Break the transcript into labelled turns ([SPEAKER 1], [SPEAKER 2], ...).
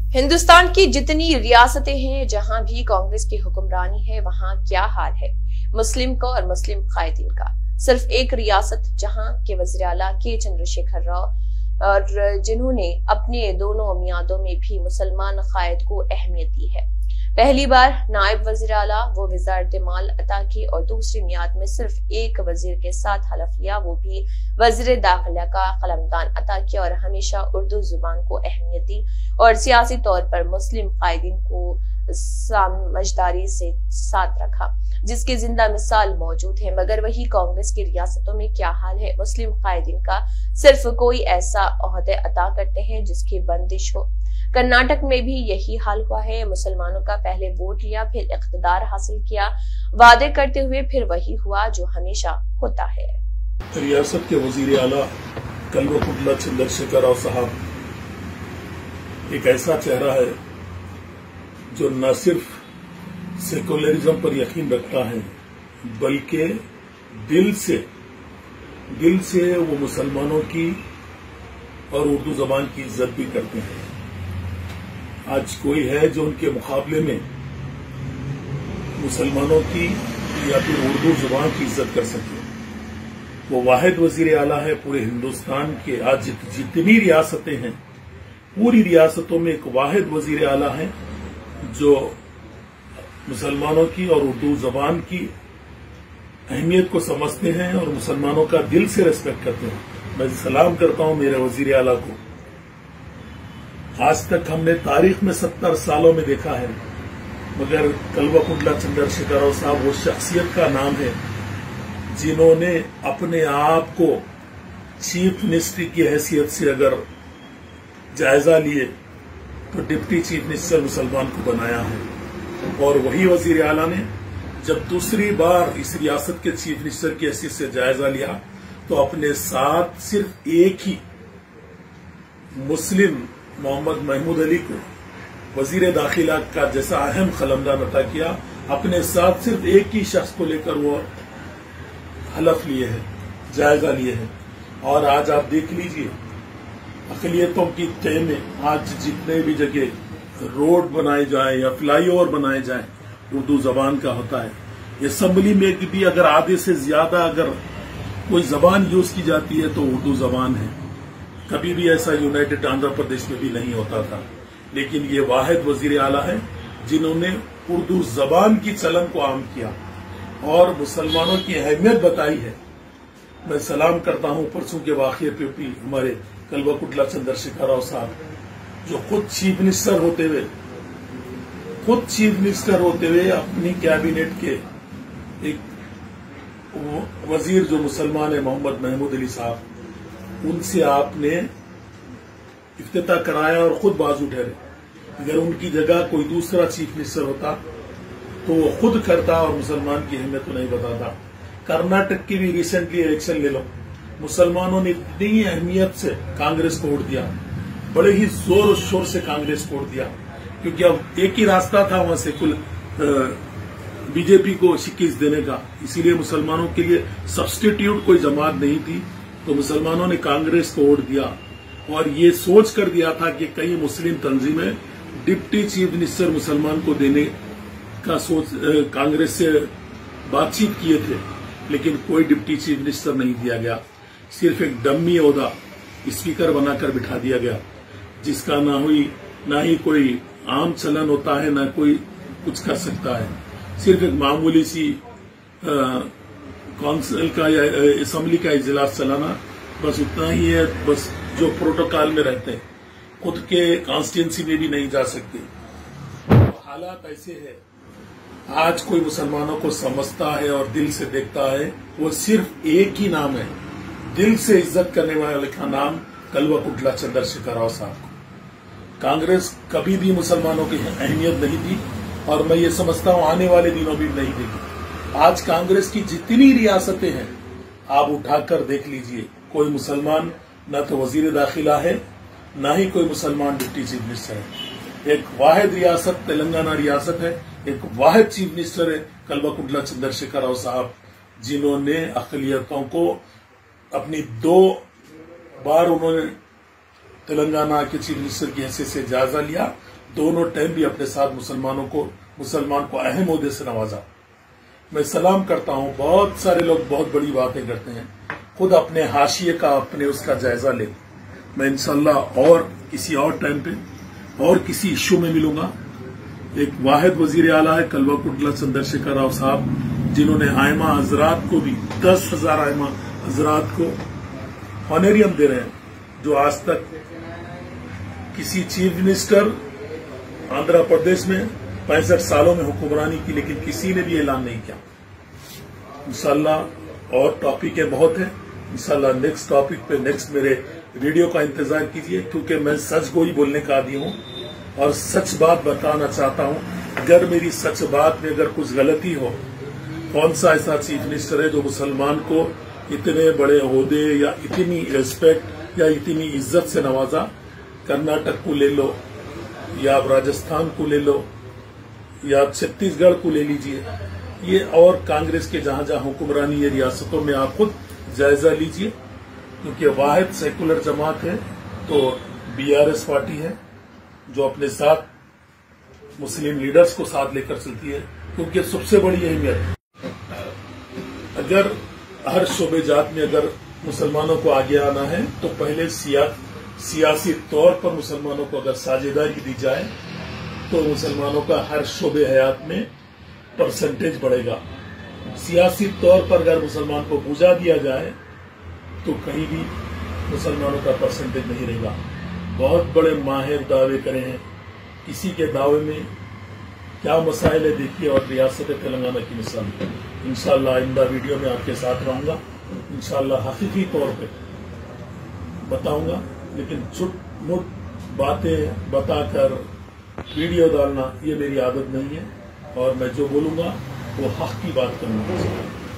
[SPEAKER 1] हिंदुस्तान की जितनी रियासतें हैं जहां भी कांग्रेस की हुक्मरानी है वहां क्या हाल है मुस्लिम का और मुस्लिम कायदीन का। सिर्फ एक रियासत जहां के वज़ीर आला के चंद्रशेखर राव और जिन्होंने अपने दोनों मियादों में भी मुसलमान कायद को अहमियत दी है। पहली बार नायब वज़ीर आला वो वज़ारत माल अता की और दूसरी मियाद में सिर्फ एक वजीर के साथ हलफ लिया, वो भी वज़ीर दाखिला का कलमदान अता किया और हमेशा उर्दू जुबान को अहमियत दी और सियासी तौर पर मुस्लिम कायदीन को समझदारी से साथ रखा, जिसकी जिंदा मिसाल मौजूद है। मगर वही कांग्रेस की रियासतों में क्या हाल है मुस्लिम कायदीन का। सिर्फ कोई ऐसा ओहदे अता करते हैं जिसकी बंदिश हो। कर्नाटक में भी यही हाल हुआ है। मुसलमानों का पहले वोट लिया, फिर इख्तिदार हासिल किया, वादे करते हुए फिर वही हुआ जो हमेशा होता है।
[SPEAKER 2] रियासत के वजीर आला कल्वकुंतला चंद्रशेखर राव साहब एक ऐसा चेहरा है जो न सिर्फ सेकुलरिज्म पर यकीन रखता है बल्कि दिल से वो मुसलमानों की और उर्दू जबान की इज्जत भी करते हैं। आज कोई है जो उनके मुकाबले में मुसलमानों की या फिर उर्दू जुबान की इज्जत कर सके। वो वाहिद वजीर आला है पूरे हिंदुस्तान के। आज जितनी रियासतें हैं पूरी रियासतों में एक वाहिद वजीर आला है जो मुसलमानों की और उर्दू जबान की अहमियत को समझते हैं और मुसलमानों का दिल से रेस्पेक्ट करते हैं। मैं सलाम करता हूं मेरे वजीर आला को। आज तक हमने तारीख में 70 सालों में देखा है, मगर कल्वकुंतला चंद्रशेखर राव साहब वो शख्सियत का नाम है जिन्होंने अपने आप को चीफ मिनिस्टर की हैसियत से अगर जायजा लिए तो डिप्टी चीफ मिनिस्टर मुसलमान को बनाया है। और वही वजीर आला ने जब दूसरी बार इस रियासत के चीफ मिनिस्टर की हैसियत से जायजा लिया तो अपने साथ सिर्फ एक ही मुस्लिम मोहम्मद महमूद अली को वजीर दाखिला का जैसा अहम कलमदान अता किया। अपने साथ सिर्फ एक ही शख्स को लेकर वो हलफ लिए हैं, जायजा लिए हैं। और आज आप देख लीजिए अक़लियतों की तय में आज जितने भी जगह रोड बनाए जाए या फ्लाईओवर बनाए जाए उर्दू जबान का होता है। असेंबली में भी अगर आधे से ज्यादा अगर कोई जबान यूज की जाती है तो उर्दू जबान है। कभी भी ऐसा यूनाइटेड आंध्र प्रदेश में भी नहीं होता था, लेकिन ये वाहिद वजीर आला है जिन्होंने उर्दू जबान की चलन को आम किया और मुसलमानों की अहमियत बताई है। मैं सलाम करता हूं परसों के वाकये पे भी हमारे कल्वकुंतला चंद्रशेखर राव साहब जो खुद चीफ मिनिस्टर होते हुए अपनी कैबिनेट के एक वजीर जो मुसलमान है मोहम्मद महमूद अली साहब, उनसे आपने इफ्तिताह कराया और खुद बाजू ठहरे। अगर उनकी जगह कोई दूसरा चीफ मिनिस्टर होता तो वो खुद करता और मुसलमान की अहमियत को नहीं बताता। कर्नाटक की भी रिसेंटली इलेक्शन ले लो, मुसलमानों ने इतनी अहमियत से कांग्रेस को वोट दिया, बड़े ही जोर शोर से कांग्रेस को वोट दिया, क्योंकि अब एक ही रास्ता था वहां से कुल बीजेपी को शिकस्त देने का। इसीलिए मुसलमानों के लिए सब्स्टिट्यूट कोई जमात नहीं थी, तो मुसलमानों ने कांग्रेस को वोट दिया और ये सोच कर दिया था कि कई मुस्लिम तंजीमें डिप्टी चीफ मिनिस्टर मुसलमान को देने का सोच कांग्रेस से बातचीत किए थे, लेकिन कोई डिप्टी चीफ मिनिस्टर नहीं दिया गया। सिर्फ एक डम्मी ओहदा स्पीकर बनाकर बिठा दिया गया, जिसका ना ही कोई आम चलन होता है, ना कोई कुछ कर सकता है। सिर्फ एक मामूली सी काउंसिल का या असेंबली का इजलास चलाना, बस उतना ही है। बस जो प्रोटोकॉल में रहते हैं, खुद के कॉन्स्टिट्यूंसी में भी नहीं जा सकते। तो हालात ऐसे है, आज कोई मुसलमानों को समझता है और दिल से देखता है, वो सिर्फ एक ही नाम है, दिल से इज्जत करने वाले का नाम कल्वकुंतला चंद्रशेखर राव साहब को। कांग्रेस कभी भी मुसलमानों की अहमियत नहीं दी और मैं ये समझता हूं आने वाले दिनों में नहीं देगी। आज कांग्रेस की जितनी रियासतें हैं आप उठाकर देख लीजिए, कोई मुसलमान न तो वजीर दाखिला है, न ही कोई मुसलमान डिप्टी चीफ मिनिस्टर है। एक वाहिद रियासत तेलंगाना रियासत है, एक वाहिद चीफ मिनिस्टर है कल्वकुंतला चंद्रशेखर राव साहब, जिन्होंने अक़लियतों को अपनी 2 बार उन्होंने तेलंगाना के चीफ मिनिस्टर की हैसियत से जायजा लिया दोनों टाइम भी अपने साथ मुसलमान को अहम ओहदे से नवाजा। मैं सलाम करता हूं। बहुत सारे लोग बहुत बड़ी बातें करते हैं, खुद अपने हाशिए का अपने उसका जायजा ले। मैं इंशाल्लाह और किसी और टाइम पे और किसी इश्यू में मिलूंगा। एक वाहिद वजीर आला है कल्वाकुंटला चंद्रशेखर राव साहब, जिन्होंने आयमा हजरात को भी 10,000 आयमा हजरात को ऑनरेरियम दे रहे हैं, जो आज तक किसी चीफ मिनिस्टर आंध्र प्रदेश में 65 सालों में हुक्मरानी की, लेकिन किसी ने भी ऐलान नहीं किया। इंशाल्लाह और टॉपिक बहुत है। इंशाल्लाह नेक्स्ट टॉपिक पे नेक्स्ट मेरे वीडियो का इंतजार कीजिए, क्योंकि मैं सच को ही बोलने का आदी हूं और सच बात बताना चाहता हूं। अगर मेरी सच बात में अगर कुछ गलती हो, कौन सा ऐसा चीफ मिनिस्टर है जो मुसलमान को इतने बड़े ओहदे या इतनी रिस्पेक्ट या इतनी इज्जत से नवाजा? कर्नाटक को ले लो या राजस्थान को ले लो या छत्तीसगढ़ को ले लीजिए, ये और कांग्रेस के जहां जहां हुक्मरानी है रियासतों में आप खुद जायजा लीजिए, क्योंकि वाहिद सेकुलर जमात है तो बीआरएस पार्टी है जो अपने साथ मुस्लिम लीडर्स को साथ लेकर चलती है, क्योंकि सबसे बड़ी अहमियत अगर हर शोबे जात में अगर मुसलमानों को आगे आना है तो पहले सियासी तौर पर मुसलमानों को अगर साझेदारी दी जाए तो मुसलमानों का हर शोबे हयात में परसेंटेज बढ़ेगा। सियासी तौर पर अगर मुसलमान को बुझा दिया जाए तो कहीं भी मुसलमानों का परसेंटेज नहीं रहेगा। बहुत बड़े माहिर दावे करे हैं, किसी के दावे में क्या मसाइल है देखिए, और रियासत तेलंगाना की मिसाल। इंशाल्लाह आइंदा वीडियो में आपके साथ रहूंगा, इंशाल्लाह हकीकी तौर पे बताऊंगा, लेकिन झूठ मूठ बातें बताकर वीडियो डालना ये मेरी आदत नहीं है, और मैं जो बोलूंगा वो हक की बात करूंगा।